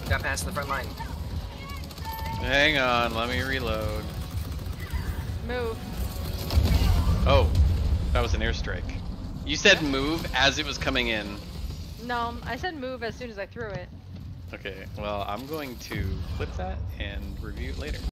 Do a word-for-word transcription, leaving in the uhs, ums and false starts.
Got past the front line. Hang on, let me reload. Move. Oh, that was an airstrike. You said move as it was coming in. No, I said move as soon as I threw it. Okay, well, I'm going to clip that and review it later.